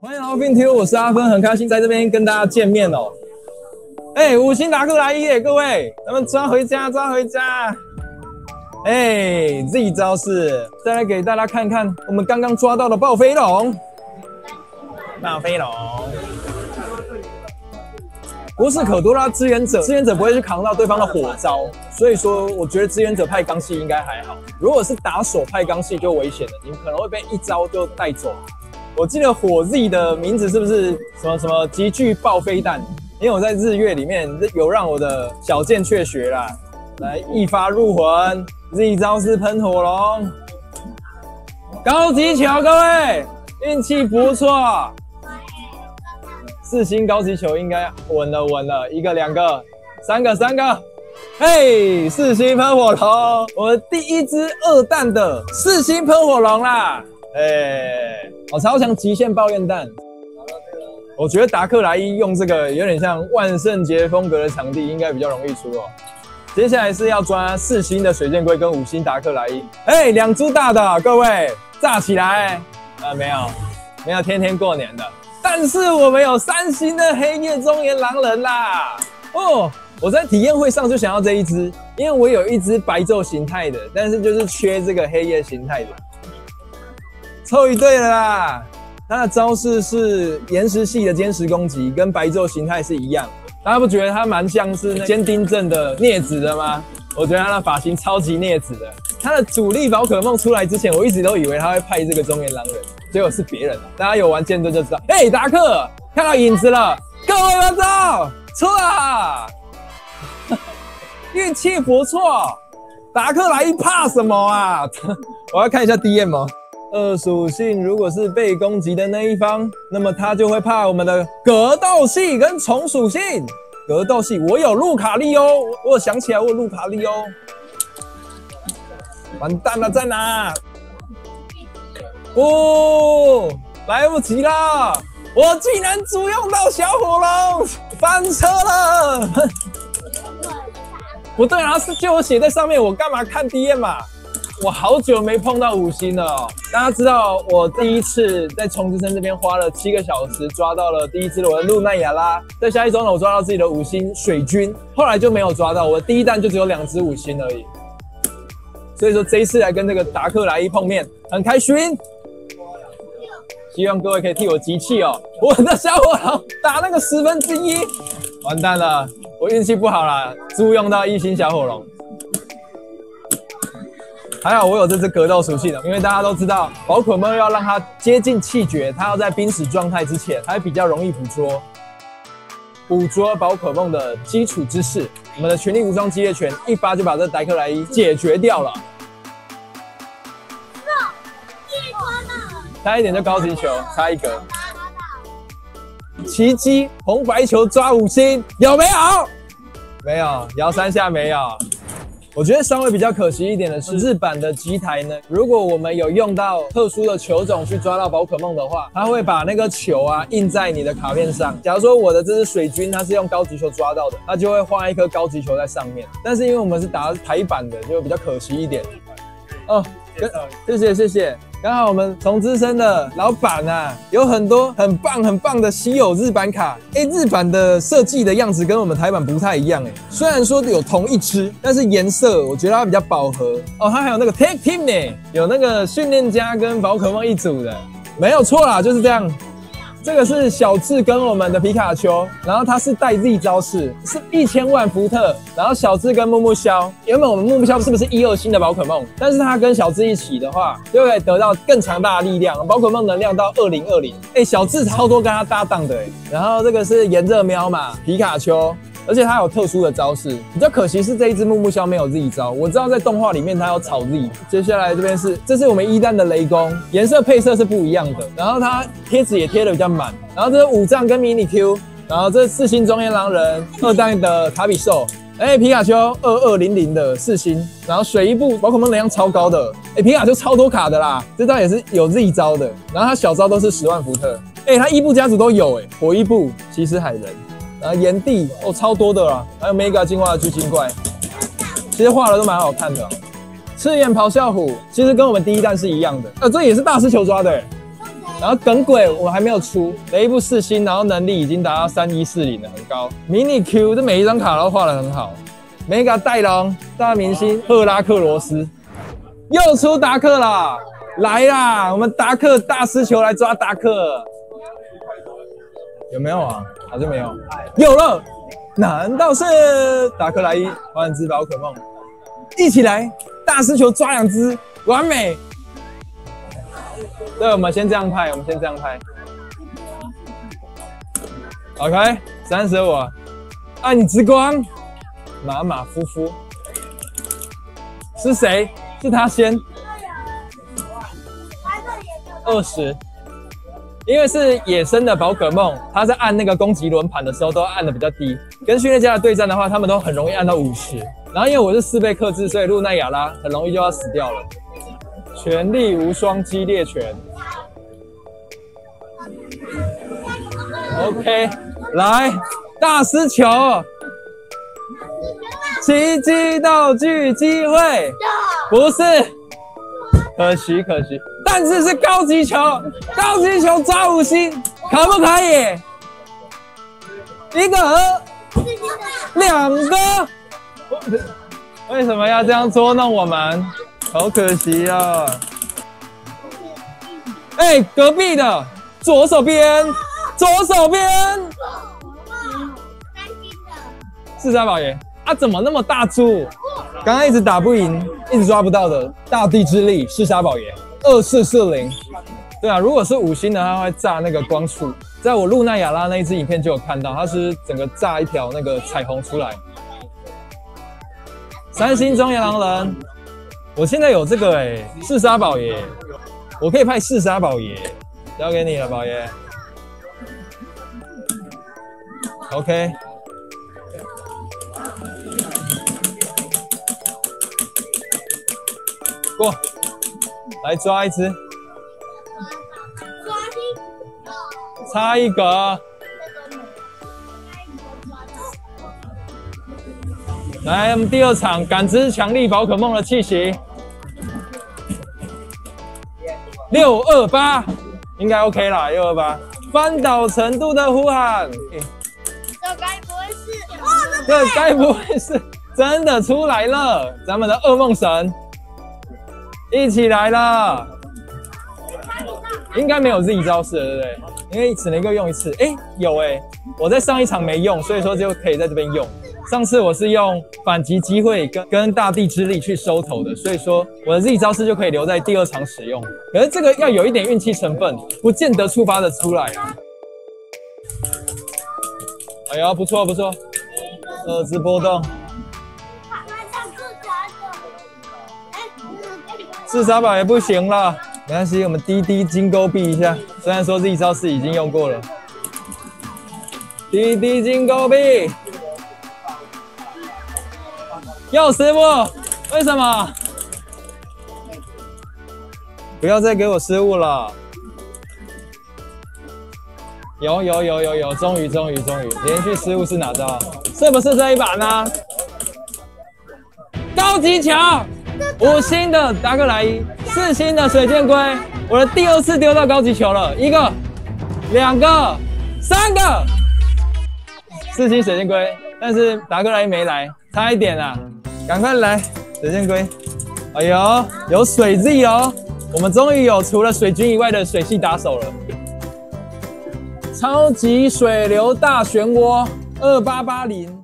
欢迎来到 FinTube， 我是阿芬，很开心在这边跟大家见面哦。5星达克莱伊耶，各位，咱们抓回家，抓回家。Z 招式，再来给大家看看我们刚刚抓到的暴飞龙。暴飞龙。不是可多拉支援者不会去扛到对方的火招，所以说我觉得支援者派钢系应该还好。如果是打手派钢系就危险了，你们可能会被一招就带走。我记得火 Z 的名字是不是什么极具爆飞弹？因为我在日月里面有让我的小剑雀学啦。来一发入魂 ，Z 招是喷火龙，高级球，各位运气不错。4星高级球应该稳了，一个、两个、三个，4星喷火龙，我的第一只2弹的4星喷火龙啦，我超强极限爆焰弹。我觉得达克莱伊用这个有点像万圣节风格的场地，应该比较容易出哦。接下来是要抓4星的水箭龟跟5星达克莱伊，2只大的，各位炸起来！没有天天过年的。但是我们有3星的黑夜中炎狼人啦！我在体验会上就想要这一只，因为我有一只白昼形态的，但是就是缺这个黑夜形态的。凑一对了啦！它的招式是岩石系的坚实攻击，跟白昼形态是一样。大家不觉得它蛮像是坚丁阵的镊子的吗？我觉得它的发型超级镊子的。它的主力宝可梦出来之前，我一直都以为它会派这个中原狼人，结果是别人了。大家有玩剑盾就知道。达克看到影子了，各位观众，错了，运气不错。达克莱伊怕什么啊？我要看一下 DM 哦。2属性如果是被攻击的那一方，那么他就会怕我们的格斗系跟虫属性。格斗系我有路卡利欧，我想起来我有路卡利欧。完蛋了，在哪？来不及了！我竟然主用到小火龙，翻车了！不对啊，是就我写在上面，我干嘛看 DM 啊？我好久没碰到5星了哦。大家知道我第一次在虫之森这边花了7个小时抓到了第一只我的露奈亚拉，在下一周呢我抓到自己的5星水军，后来就没有抓到，我的第一弹就只有2只5星而已。所以说这一次来跟这个达克莱伊碰面很开心，希望各位可以替我集气哦。我的小火龙打那个1/10，完蛋了，我运气不好啦，租用到1星小火龙。还好我有这只格斗属性的，因为大家都知道宝可梦要让它接近气绝，它要在濒死状态之前，才比较容易捕捉宝可梦的基础知识。我们的全力无双激烈拳一发就把这达克莱伊解决掉了。差一点就高级球，差一格。奇迹红白球抓5星，有没有？没有，摇3下没有。我觉得稍微比较可惜一点的是，日版的机台呢，如果我们有用到特殊的球种去抓到宝可梦的话，它会把那个球啊印在你的卡片上。假如说我的这只水军它是用高级球抓到的，它就会画一颗高级球在上面。但是因为我们是打台版的，就比较可惜一点。谢谢。刚好我们虫之森的老板啊，有很多很棒的稀有日版卡。日版的设计的样子跟我们台版不太一样虽然说有同一只，但是颜色我觉得它比较饱和它还有那个 Tag Team 呢，有那个训练家跟宝可梦一组的，没有错啦，就是这样。这个是小智跟我们的皮卡丘，然后它是带 Z 招式，是1000万伏特，然后小智跟木木枭，原本我们木木枭是不是1、2星的宝可梦？但是它跟小智一起的话，就可以得到更强大的力量，宝可梦能量到2020。小智超多跟他搭档的然后这个是炎热喵嘛，皮卡丘。而且它有特殊的招式，比较可惜是这一只木木枭没有 Z 招。我知道在动画里面它有草 Z。接下来这边这是我们1弹的雷公，颜色配色是不一样的，然后它贴纸也贴的比较满。然后这是5藏跟迷你 Q， 然后这是4星中原狼人，2弹的卡比兽，皮卡丘2200的4星，然后水伊布宝可梦能量超高的，皮卡丘超多卡的啦，这招也是有 Z 招的，然后它小招都是10万伏特，它伊布家族都有火伊布、骑士海人。然后炎帝超多的啦，还有 Mega 进化的巨鲸怪，其实画的都蛮好看的。赤焰咆哮虎其实跟我们第一弹是一样的，这也是大师球抓的然后耿鬼我还没有出，雷布4星，然后能力已经达到3140了，很高。迷你 Q 这每一张卡都画得很好。Mega 戴龙大明星赫拉克罗斯又出达克啦，来啦，我们达克大师球来抓达克，有没有啊？好像没有，有了，难道是达克莱伊换只宝可梦？一起来，大师球抓2只，完美。对，我们先这样拍，OK， 35，暗之光，马马夫妇是谁？是他先20，因为是野生的宝可梦，他在按那个攻击轮盘的时候都按的比较低，跟训练家的对战的话，他们都很容易按到50。然后因为我是4倍克制，所以露奈亚拉很容易就要死掉了。全力无双激烈拳 ，OK， 来大师球，奇迹道具机会，不是，可惜，但是是高级球，抓5星，可不可以？1个、2个，为什么要这样捉弄我们？好可惜啊！哎，隔壁的左手边4杀宝爷啊，怎么那么大猪？刚刚一直打不赢，一直抓不到的大地之力4杀宝爷2440。对啊，如果是5星的，它会炸那个光束。在我露奈亚拉那一支影片就有看到，它是整个炸一条那个彩虹出来。3星中野狼人。我现在有这个4杀宝爷，我可以派4杀宝爷，交给你了，宝爷。OK， 过来抓一只，差1格。来，我们第2场感知强力宝可梦的气息，628应该 OK 啦，628翻倒程度的呼喊， 这该不会是？ 这该不会是真的出来了？咱们的噩梦神一起来了，应该没有自己招式了，对不对？因为只能够用1次。有我在上一场没用，所以说就可以在这边用。上次我是用反击机会跟大地之力去收头的，所以说我的 Z 招式就可以留在第2场使用。可是这个要有一点运气成分，不见得触发的出来啊。哎呀，不错2只波动。4杀宝也不行了，没关系，我们滴金钩币一下。虽然说 Z 招式已经用过了，滴金钩币。哟，师傅，为什么？不要再给我失误了！有，终于，连续失误是哪招？是不是这一把呢？高级球，5星的达克莱伊，4星的水箭龟，我的第2次丢到高级球了，1个、2个、3个，4星水箭龟，但是达克莱伊没来，差一点啊！赶快来，水箭龟！哎呦，有水 Z 哦，我们终于有除了水军以外的水系打手了。超级水流大漩涡2880。